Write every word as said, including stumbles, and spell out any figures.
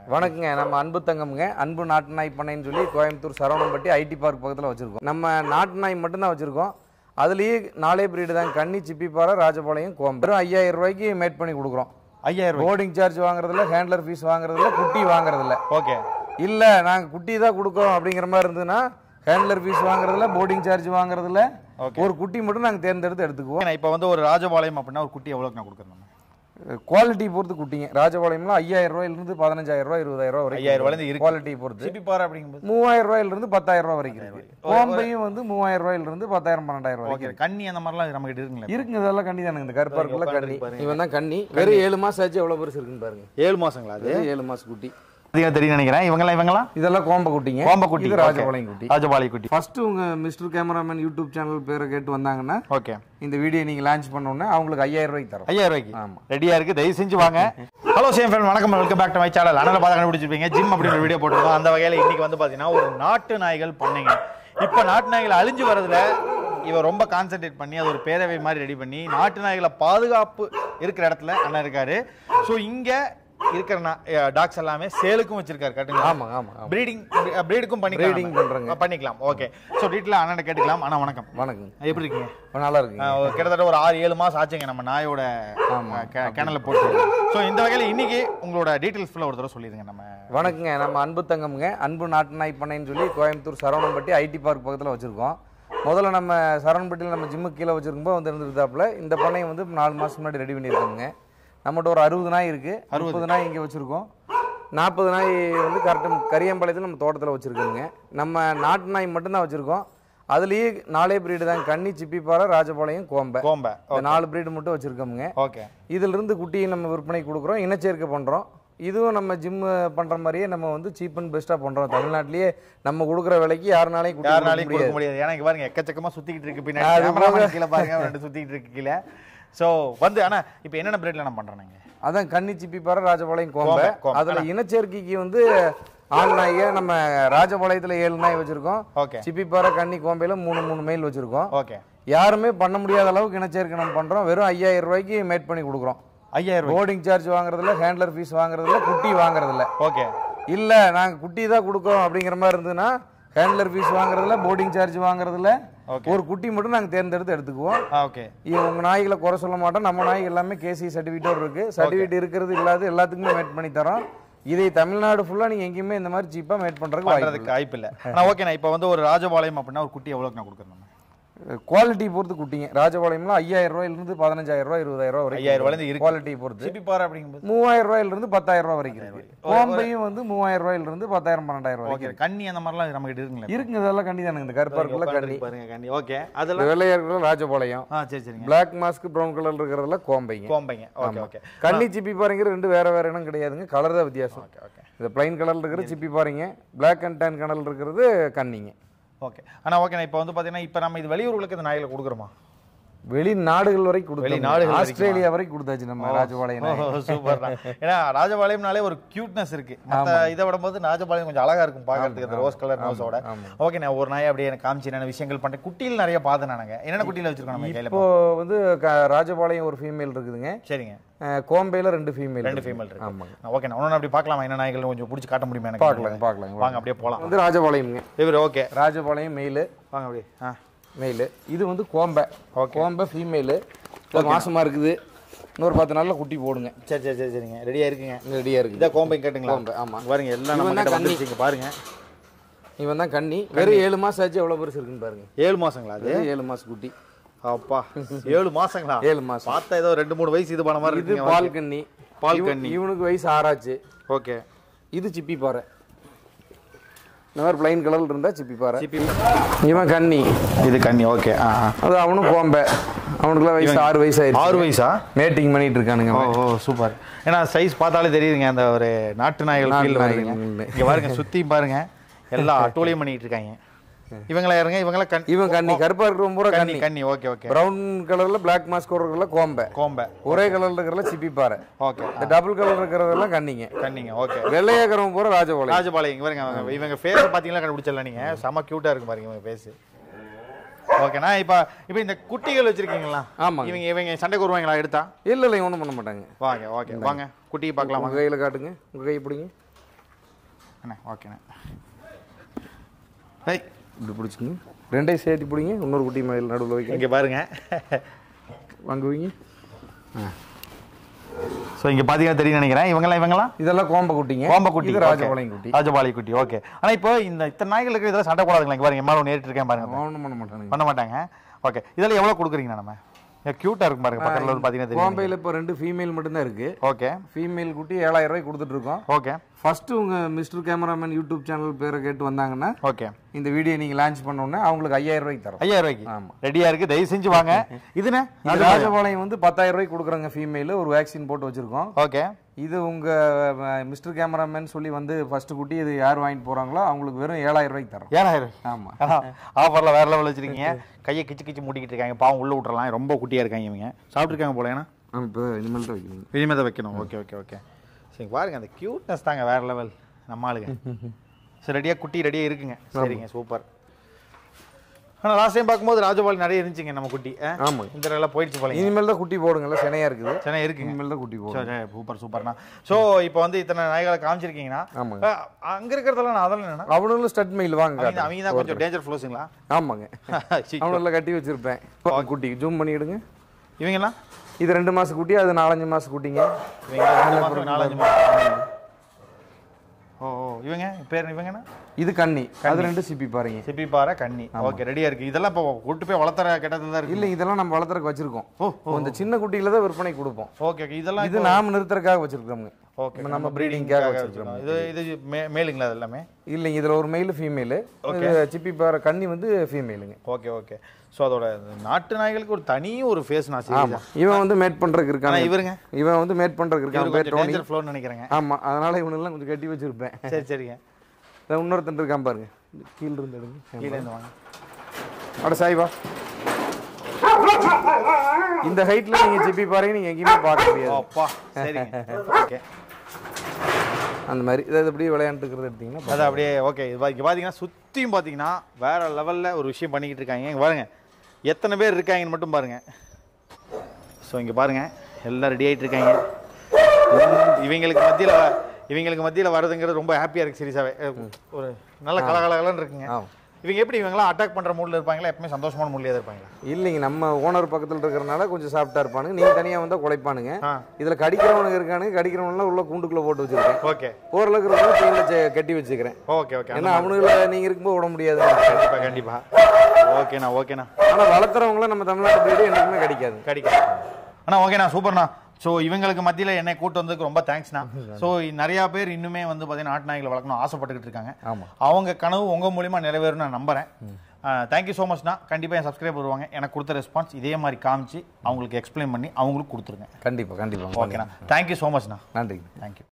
வணக்கங்க, நம்ம அன்பு தங்கம்ங்க. அன்பு நாட்டு நாய் பண்ணைன்னு சொல்லி கோயம்புத்தூர் சரவணம்பட்டி ஐடி பார்க் பக்கத்தில் வச்சுருக்கோம். நம்ம நாட்டு நாய் மட்டும்தான் வச்சுருக்கோம். அதுலேயே நாலே பிரீடு தான், கன்னி, சிப்பிப்பாறை, ராஜபாளையம், கோம்பை. வெறும் ஐயாயிரம் ரூபாய்க்கு மேட் பண்ணி கொடுக்குறோம். ஐயாயிரம் போர்டிங் சார்ஜ் வாங்குறதில்ல, ஹேண்ட்லர் ஃபீஸ் வாங்குறதில்ல, குட்டி வாங்குறதில்ல. ஓகே, இல்லை நாங்கள் குட்டி தான் கொடுக்குறோம் அப்படிங்கிற மாதிரி இருந்ததுன்னா ஹேண்ட்லர் ஃபீஸ் வாங்குறதில்ல, போர்டிங் சார்ஜ் வாங்குறதில்ல, ஒரு குட்டி மட்டும் நாங்கள் தேர்ந்தெடுத்து எடுத்துக்குவோம். இப்போ வந்து ஒரு ராஜபாளையம் அப்படின்னா ஒரு குட்டி எவ்வளோக்கு நான் கொடுக்குறேன்? குவாலிட்டி பொறுத்து குட்டிங்க. ராஜபாளையம்லாம் ஐயாயிரம் ரூபாயிலிருந்து பதினஞ்சாயிரம் ரூபாய் இருபதாயிரம் ரூபாய் வரைக்கும். ஐயாயிரம் ரூபாய் குவாலிட்டி பொறுத்து. சிப்பிப்பாறை அப்படிங்கும்போது மூவாயிரம் ரூபாயிலிருந்து பத்தாயிரம் ரூபாய் வரைக்கும் இருக்கு. கோம்பையும் வந்து மூவாயிரம் ரூபாயிலிருந்து பத்தாயிரம் பன்னெண்டாயிரம் ரூபாய். கண்ணி அந்த மாதிரிலாம் நம்ம கிட்ட இருக்குங்களா? இருக்குங்க, இதெல்லாம் கண்ணி தானுங்க. இந்த கருப்பாருக்குள்ள கண்ணி. இவன் தான் கண்ணி. வெறும் ஏழு மாசம் ஆச்சு. எவ்வளவு பெருசு இருக்குன்னு பாருங்க. ஏழு மாசங்களா? அது ஏழு மாசம் குட்டி. தெரியும் நினைக்கிறேன். இவங்கலாம் இவங்கலாம் இதெல்லாம் கோம்பை குட்டிங்க. கோம்பை குட்டி, இது ராஜபாளையம் குட்டி. ராஜபாளையம் குட்டி. ஃபர்ஸ்ட் உங்க மிஸ்டர் கேமராமேன் யூடியூப் சேனல் பேரை கேட்டு வந்தாங்கன்னா ஓகே, இந்த வீடியோ நீங்க லான்ச் பண்ணோம்னா அவங்களுக்கு ஐயாயிரம் ரூபாய்க்கு தரோம். ஐயாயிரம் ரூபாய்க்கு ஆமா, ரெடியா இருக்கு. தயவு செஞ்சு வாங்க. ஹலோ சேம் ஃப்ரெண்ட், வணக்கம், welcome back to my channel. அனல பார்த்து கண்டுபிடிச்சிருப்பீங்க ஜிம் அப்படின்னு ஒரு வீடியோ போட்டுருக்கோம். அந்த வகையில் இன்னைக்கு வந்து பாத்தீங்கன்னா ஒரு நாட்டு நாய்கள் பண்ணைங்க. இப்போ நாட்டு நாய்கள் அழிஞ்சு வரதுல இவர் ரொம்ப கான்சென்ட்ரேட் பண்ணி அது ஒரு பேரவை மாதிரி ரெடி பண்ணி நாட்டு நாய்களை பாதுகாப்பு இருக்கிற இடத்துல அண்ணன் இருக்காரு. ஸோ இங்க இருக்கிற டாக்ஸ் எல்லாமே சேலுக்கும் வச்சிருக்காரு. கரெக்ட்டுங்களா? ஆமா ஆமா. ப்ரீடிங் ப்ரீடுக்கும் பண்ணி ப்ரீடிங் பண்றங்க பண்ணிக்கலாம். ஓகே, ஸோ டீட்டெயிலாக அண்ணன் கேட்டுக்கலாம். அண்ணா வணக்கம். வணக்கம், எப்படி இருக்கீங்க? நல்லா இருக்குங்க. கிட்டத்தட்ட ஒரு ஆறு ஏழு மாசம் ஆச்சுங்க நம்ம நாயோட கேனல்ல போட்டு. ஸோ இந்த வகையில் இன்னைக்கு உங்களோட டீட்டெயில்ஸ் ஃபுல்லாக ஒரு தடவை சொல்லிடுங்க. நம்ம வணக்கங்க, நம்ம அன்பு தங்கம்ங்க. அன்பு நாட்டு நாய் பண்ணைன்னு சொல்லி கோயம்புத்தூர் சரவணம்பட்டி ஐடி பார்க் பக்கத்தில் வச்சுருக்கோம். முதல்ல நம்ம சரவணம்பட்டியில் நம்ம ஜிம்முக்கு கீழே வச்சுருக்கும்போது வந்து இருந்துருந்தாப்புல இந்த பண்ணையை வந்து நாலு மாதம் முன்னாடி ரெடி பண்ணியிருக்கோங்க. நம்மகிட்ட ஒரு அறுபது நாய் இருக்குது. அறுபது நாய் இங்கே வச்சுருக்கோம். நாற்பது நாய் வந்து கரெக்டாக கரியம்பாளையத்தில் நம்ம தோட்டத்தில் வச்சுருக்கோங்க. நம்ம நாட்டு நாய் மட்டும்தான் வச்சுருக்கோம். அதுலேயே நாலே பிரீடு தான், கன்னி, சிப்பிப்பாறை, ராஜபாளையம், கோம்பை. கோம்பை இந்த நாலு பிரீடு மட்டும் வச்சுருக்கோங்க. ஓகே, இதிலிருந்து குட்டியை நம்ம விற்பனை கொடுக்குறோம், இனச்சேர்க்கை பண்ணுறோம். இதுவும் நம்ம ஜிம் பண்ணுற மாதிரியே நம்ம வந்து சீப் அண்ட் பெஸ்ட்டாக பண்ணுறோம். தமிழ்நாட்டிலேயே நம்ம கொடுக்குற விலைக்கு யாருனாலையும் கொடுக்க முடியாது. ஏன்னா இங்கே பாருங்க எக்கச்சக்கமாக சுற்றிக்கிட்டு இருக்கு. பின்னாடி கீழே பாருங்க, ரெண்டு சுற்றிக்கிட்டு இருக்கு கீழே. ஸோ வந்து ஆனால் இப்போ என்னென்ன பிரீட்ல நம்ம பண்ணுறோங்க? அதான் கன்னி, சிப்பிப்பாறை, ராஜபாளையம், கோம்பை. அதில் இனச்சேர்க்கைக்கு வந்து ஆண் நாயை நம்ம ராஜபாளையத்தில் ஏழு நாய் வச்சுருக்கோம். ஓகே, சிப்பிப்பாறை, கன்னி, கோம்பையில் மூணு மூணு மெயில் வச்சுருக்கோம். ஓகே, யாருமே பண்ண முடியாத அளவுக்கு இனச்சேர்க்கை நம்ம பண்ணுறோம். வெறும் ஐயாயிரம் ரூபாய்க்கு மேட் பண்ணி கொடுக்குறோம். ஐயாயிரம் போர்டிங் சார்ஜ் வாங்குறதில்ல, ஹேண்ட்லர் ஃபீஸ் வாங்குறதில்ல, குட்டி வாங்குறதில்ல. ஓகே, இல்லை நாங்கள் குட்டி தான் கொடுக்குறோம் அப்படிங்கிற மாதிரி இருந்ததுன்னா ஹேண்ட்லர் ஃபீஸ் வாங்குறதில்ல, போர்டிங் சார்ஜ் வாங்குறதில்ல, ஒரு குட்டி மட்டும் நாங்கள் தேர்ந்தெடுத்து எடுத்துக்குவோம். ஓகே, உங்கள் நாய்களை குறை சொல்ல மாட்டோம். நம்ம நாய் எல்லாமே கேசி சர்டிஃபிகேட் இருக்கு. சர்டிஃபிகேட் இருக்கிறது இல்லாத எல்லாத்துக்குமே மேட் பண்ணி தரோம். இதை தமிழ்நாடு ஃபுல்லாக நீங்கள் எங்கேயுமே இந்த மாதிரி சீப்பாக மேட் பண்ணுறதுக்கு வாய்ப்பு இல்லை. ஓகேண்ணா, இப்போ வந்து ஒரு ராஜபாளையம் அப்படின்னா ஒரு குட்டி எவ்வளோக்கு நான் கொடுக்குறேன்? குவாலிட்டி பொறுத்து குட்டிங்க. ராஜபாளையம்லாம் ஐயாயிரம் ரூபாயிலிருந்து பதினஞ்சாயிரம் ரூபாய் இருபதாயிரம் ரூபாய் வரைக்கும். ஐயாயிரம் ரூபாய் குவாலிட்டி பொறுத்து. சிப்பிப்பாறை அப்படிங்கும்போது மூவாயிரம் ரூபாயிலிருந்து பத்தாயிரம் ரூபாய் வரைக்கும் இருக்கு. கோம்பையும் வந்து மூவாயிரம் ரூபாயிலிருந்து பத்தாயிரம் பன்னெண்டாயிரம் ரூபாய். கண்ணி அந்த மாதிரிலாம் நம்ம கிட்ட இருக்குங்களா? இருக்குங்க, இதெல்லாம் கண்ணி தானுங்க. இந்த கருப்பாருக்குள்ள கண்ணி பாருங்க, கண்ணி. ஓகே, அதெல்லாம் வெள்ளையா இருக்கிற ராஜபாளையம். ஆ சரி சரிங்க. பிளாக் மாஸ்க் ப்ரௌன் கலர் இருக்கிறதுல கோம்பைங்க. கோம்பைங்க. Okay okay. கண்ணி, சிப்பி பாருங்க ரெண்டு வேற வேற இனம் கிடையாதுங்க. கலர் தான் வித்தியாசம். Okay okay. இந்த பிளைன் கலர்ல இருக்கிற சிப்பி பாருங்க, பிளாக் அண்ட் டேன் கலர்ல இருக்கிறது கண்ணிங்க. ஓகே அண்ணா, ஓகேண்ணா. இப்போ வந்து பார்த்தீங்கன்னா இப்போ நம்ம இது வெளியூர்களுக்கு இந்த நாய்களை கொடுக்குறோமா? வெளிநாடுகள் வரைக்கும் கொடுத்தோம். வெளிநாடுகள், ஆஸ்திரேலியா வரைக்கும் கொடுத்தாச்சு நம்ம ராஜபாளையம். சூப்பர். ஏன்னா ராஜபாளையம்னாலே ஒரு கியூட்னஸ் இருக்கு. மற்ற இதை விடும்போது ராஜபாளையம் கொஞ்சம் அழகா இருக்கும் பார்க்கறதுக்கு, அந்த ரோஸ் கலர் நோஸோட. ஓகேண்ணா, ஒரு நாய் அப்படியே எனக்கு காமிச்சு என்ன விஷயங்கள் பண்ணுறேன். குட்டியில் நிறைய பார்த்தேன் நானுங்க. என்னென்ன குட்டியில் வச்சிருக்கோம் நம்ம கையில்? இப்போ வந்து ராஜபாளையம் ஒரு ஃபீமேல் இருக்குதுங்க. சரிங்க. கோம்பையில ரெண்டு ஃபீமேல் ரெண்டு ஃபீமேல் இருக்கு. ஆமாங்க. ஓகேண்ணா, ஒன்று அப்படி பார்க்கலாமா? என்ன நாய்கள் கொஞ்சம் பிடிச்சி காட்ட முடியுமா எனக்கு? பார்க்கலாம் பார்க்கலாம் வாங்க அப்படியே போகலாம். வந்து ராஜபாளையம்ங்க இவர். Okay, Rajapalayam male. வாங்க அப்படியே. ஆ மெயிலு. இது வந்து கோம்பை. கோம்பை ஃபீமேலு. மாசமா இருக்குது. இன்னொரு பத்து நாள்ல குட்டி போடுங்க. சரி சரி சரி சரிங்க. ரெடியா இருக்குங்க. ரெடியா இருக்கு. இதான் கோம்பை கேட்டுங்களா? கோம்பை. ஆமா பாருங்க, எல்லாம் நம்ம கிட்ட வந்துருச்சுங்க பாருங்க. இவன் தான் கண்ணி. வெறும் ஏழு மாசம் ஆச்சு. எவ்வளவு பெருசு இருக்குன்னு பாருங்க. ஏழு மாசங்களா? அது ஏழு மாசம் குட்டி. அப்பா, ஏழு மாசங்களா? ஏழு மாசம். பார்த்தா ஏதோ ரெண்டு மூணு வயசு இது பண்ண மாதிரி இருக்கு. இது பால் கண்ணி. பால் கண்ணி. இவனுக்கு வயசு ஆறாச்சு. ஓகே. இது சிப்பி பாறை. இந்த மாதிரி பிளைன் கலர்ல இருந்தா சிப்பி பாறை. சிப்பி. இவன் கண்ணி. இது கண்ணி. ஓகே. ஆ அது அவனும் கோம்பை. அவனுக்குலாம் வயசு ஆறு வயசு ஆயிடுச்சு. ஆறு வயசா? மேட்டிங் பண்ணிட்டு இருக்கானுங்க. ஓ சூப்பர். ஏன்னா சைஸ் பார்த்தாலே தெரியுதுங்க, அந்த ஒரு நாட்டு நாய்கள் ஃபீல் வருதுங்க. இங்க பாருங்க, சுத்தி பாருங்க, எல்லா அட்டோலியும் பண்ணிட்டு இருக்காங்க. இவங்கள யாருங்க? இவங்கள கண் இவன் கண்ணி. கருப்பா இருக்கிற பூரா கண்ணி. கண்ணி. Okay okay. பிரவுன் கலர்ல பிளாக் மாஸ்க் இருக்கிறதுல கோம்பை. கோம்பை. ஒரே கலர்ல இருக்கிறதுல சிப்பி பாறை. ஓகே. இந்த டபுள் கலர் இருக்கிறதெல்லாம் கண்ணிங்க. கண்ணிங்க. ஓகே. வெள்ளையா இருக்கிறவங்க பூரா ராஜபாளையம். ராஜபாளையம். இங்க பாருங்க, இவங்க ஃபேஸ் பாத்தீங்களா கண்டுபிடிச்சல நீங்க? செம கியூட்டா இருக்கு பாருங்க இவங்க ஃபேஸ். ஓகேண்ணா, இப்போ இப்போ இந்த குட்டிகள் வச்சிருக்கீங்களா? ஆமாம். இவங்க இவங்க சண்டைக்கு வருவாங்களா எடுத்தா? இல்லை இல்லை, ஒன்றும் பண்ண மாட்டாங்க. வாங்க. ஓகே, வாங்க குட்டியை பார்க்கலாம். உங்கள் கையில் காட்டுங்க. உங்கள் கை பிடிங்க. அண்ணா ஓகேண்ணா. ஐய் இப்படி பிடிச்சிங்க, ரெண்டையும் சேர்த்து பிடிங்க, இன்னொரு குட்டி மயில் நடுவில் வைக்க. இங்கே பாருங்க வாங்குவீங்க. ஆ ஸோ இங்கே பார்த்தீங்கன்னா தெரியும் நினைக்கிறேன். இவங்கெல்லாம் இவங்கெல்லாம் இதெல்லாம் கோம்ப குட்டிங்க. கோம்ப குட்டி, இது ராஜபாளையம் குட்டி. ராஜபாளையம் குட்டி. ஓகே. ஆனால் இப்போ இந்த இத்தனை நாய்கள் இருக்கிற இதெல்லாம் சண்டை போடாதுங்களா? இங்கே பாருங்க, எம்மாலும் நேரிட்டு இருக்கேன் பாருங்க. ஒன்றும் பண்ண மாட்டாங்க. பண்ண மாட்டாங்க. ஓகே. இதெல்லாம் எவ்வளோ கொடுக்குறீங்க நம்ம? க்யூட்டாக இருக்கும் பாருங்க, பக்கத்தில் வந்து பார்த்தீங்கன்னா தெரியும். கோம்பையில் இப்போ ரெண்டு ஃபீமேல் மட்டும்தான் இருக்கு. ஓகே. ஃபீமேல் குட்டி ஏழாயிரம் ரூபாய் கொடுத்துட்டு இருக்கோம். ஓகே. ஃபர்ஸ்ட் உங்க மிஸ்டர் கேமராமேன் யூடியூப் சேனல் பேரை கேட்டு வந்தாங்கன்னா ஓகே இந்த வீடியோ நீங்க லான்ச் பண்ண உடனே அவங்களுக்கு ஐயாயிரம் ரூபாய்க்கு தரோம். ஐயாயிரம் ரூபாய்க்கு ஆமா, ரெடியா இருக்கு. தயவு செஞ்சு வாங்க. இதுனே ராஜபாளையம் வந்து பத்தாயிரம் ரூபாய்க்கு கொடுக்குறாங்க ஃபீமேல். ஒரு வேக்சின் போட்டு வச்சிருக்கோம். ஓகே. இது உங்க மிஸ்டர் கேமராமேன் சொல்லி வந்து ஃபர்ஸ்ட் குட்டி இது யார் வாங்கிட்டு போறாங்களோ அவங்களுக்கு வெறும் ஏழாயிரம் ரூபாய்க்கு தரோம். ஏழாயிரம். ஆமா, ஆஃபர்ல வேற லெவல் வச்சிருக்கீங்க. கையை கிச்சு கிச்சு மூடிக்கிட்டு இருக்காங்க, பாவம் உள்ள விட்டுறலாம். ரொம்ப குட்டியா இருக்காங்க இவங்க. சாப்பிட்டுருக்காங்க போல. ஏன்னா இப்போ இனிமேல் தான் வைக்கணும். இனிமேல் தான் வைக்கணும். Okay okay okay. சரி பாருங்க, அந்த கியூட்னஸ் தாங்க வேற லெவல் நம்ம ஆளுங்க. சரி ரெடியாக குட்டி ரெடியாக இருக்குங்க. சரிங்க, சூப்பர். ஆனால் லாஸ்ட் டைம் பார்க்கும்போது ராஜபாளையம் நிறைய இருந்துச்சுங்க நம்ம குட்டி. ஆமாம், இந்த எல்லாம் போயிடுச்சு போல. இனிமேல் தான் குட்டி போடுங்கல்ல, செனையா இருக்குது. சென்னை இருக்குங்க, இனிமேல் தான் குட்டி போடும். சூப்பர் சூப்பர்ண்ணா. ஸோ இப்போ வந்து இத்தனை நாய்களை காமிச்சிருக்கீங்கன்னா ஆமாங்க, அங்கே இருக்கிறதெல்லாம் நான் அதெல்லாம் என்னன்னா அவனும் ஸ்டட் மெயில் வாங்க. அவங்க தான் கொஞ்சம் டேஞ்சர் ஃப்ளோஸுங்களா? ஆமாங்க, அவனெல்லாம் கட்டி வச்சிருப்பேன். குட்டி ஜூம் பண்ணிடுங்க. இவங்கெல்லாம் இது ரெண்டு மாசம் குட்டி, அது நாலஞ்சு மாசம் குட்டிங்க. நாலஞ்சு மாசம். ஓ ஓ இவங்க பேர் இவங்கண்ணா? இது கன்னி, அது ரெண்டு சிப்பி பாருங்க. சிப்பி பாறை கன்னி. ஓகே, ரெடியா இருக்கு. இதெல்லாம் இப்போ கூட்டு போய் வளர்த்துற கிட்டத்துல தான் இருக்கு. இல்ல, இதெல்லாம் நம்ம வளர்த்துறதுக்கு வச்சிருக்கோம். ஓ, இந்த சின்ன குட்டியில தான் விற்பனை கொடுப்போம். Okay okay. இதெல்லாம் இது நாம நிறுத்துறதுக்காக வச்சிருக்கோம். ஓகே, நம்ம ப்ரீடிங்காக வச்சிருக்கோம். இது இது மேலுங்களா? அது எல்லாமே இல்லைங்க, இதுல ஒரு மெயில் ஃபீமேல். ஓகே, சிப்பி பாறை கன்னி வந்து ஃபீமேலுங்க. Okay okay. ஸோ அதோட நாட்டு நாய்களுக்கு ஒரு தனி ஒரு ஃபேஸ் நான் செய்யலாம். இவன் வந்து மேட் பண்றதுக்கு இருக்கான். இவருங்க இவன் வந்து மேட் பண்றதுக்கு இருக்கான். பேர் டோனி ஃப்ளோர் நினைக்கிறேங்க. ஆமா, அதனால இவனெல்லாம் கொஞ்சம் கட்டி வச்சிருப்பேன். சரி சரிங்க. இன்னொருத்தன் இருக்கான் பாருங்க, கீழ இருந்து எடுங்க. கீழே இருந்து வாங்க. அட சாய்வா, இந்த ஹைட்ல நீங்க சிப்பி பாருங்க, நீங்க எங்கேயுமே பார்க்க முடியாது. அப்பா சரிங்க. ஓகே, அந்த மாதிரி இதை அப்படியே விளையாண்டுக்கிறது எடுத்தீங்கன்னா அது அப்படியே ஓகே. இது இங்கே பார்த்தீங்கன்னா சுற்றியும் பார்த்தீங்கன்னா வேற லெவலில் ஒரு விஷயம் பண்ணிக்கிட்டு இருக்காங்க. இங்கே பாருங்க எத்தனை பேர் இருக்காங்கன்னு மட்டும் பாருங்க. ஸோ இங்கே பாருங்க எல்லாம் ரெடி ஆகிட்டு இருக்காங்க. இவங்களுக்கு மத்தியில் இவங்களுக்கு மத்தியில் வரதுங்கிறது ரொம்ப ஹாப்பியாக இருக்குது. சீரியஸாகவே ஒரு நல்ல கலகலகலன்னு இருக்குங்க. இவங்க எப்படி இவங்களாம் அட்டாக் பண்ணுற மூடில் இருப்பாங்களா? எப்பவுமே சந்தோஷமான மூடிலே இருப்பாங்களா? இல்லைங்க, நம்ம ஓனர் பக்கத்தில் இருக்கிறனால கொஞ்சம் சாஃப்டாக இருப்பானுங்க. நீங்கள் தனியாக வந்தால் குலைப்பானுங்க. இதில் கடிக்கிறவனுக்கு இருக்கானுங்க, கடிக்கிறவனுலாம் உள்ள கூண்டுக்குள்ளே போட்டு வச்சிருக்கேன். ஓகே, ஓரளவுக்கு ரொம்ப செயினில் கட்டி வச்சுக்கிறேன். Okay okay. ஏன்னா அவனுங்களை நீங்கள் இருக்கும்போது விட முடியாது. கண்டிப்பாக கண்டிப்பாக. ஓகேண்ணா ஓகேண்ணா. ஆனால் வளர்த்துறவங்களாம் நம்ம தமிழ்நாட்டு போய்ட்டு என்றைக்குமே கடிக்காது. கடிக்காது. அண்ணா ஓகேண்ணா, சூப்பர்ண்ணா. ஸோ இவங்களுக்கு மத்தியில் என்னை கூட்டு வந்ததுக்கு ரொம்ப தேங்க்ஸ்ண்ணா. ஸோ நிறையா பேர் இன்னுமே வந்து பார்த்தீங்கன்னா நாட்டு நாய்களை வளர்க்கணும் ஆசைப்பட்டுக்கிட்டு இருக்காங்க. ஆமாம், அவங்க கனவு உங்கள் மூலிமா நிறைவேறும் நான் நம்புறேன். தேங்க்யூ ஸோ மச்ண்ணா. கண்டிப்பாக என் சப்ஸ்கிரைப் வருவாங்க. எனக்கு கொடுத்த ரெஸ்பான்ஸ் இதே மாதிரி காமிச்சு அவங்களுக்கு எக்ஸ்பிளைன் பண்ணி அவங்களுக்கு கொடுத்துருங்க. கண்டிப்பாக கண்டிப்பாக. ஓகேண்ணா, தேங்க்யூ ஸோ மச்ண்ணா. நன்றி, தேங்க்யூ.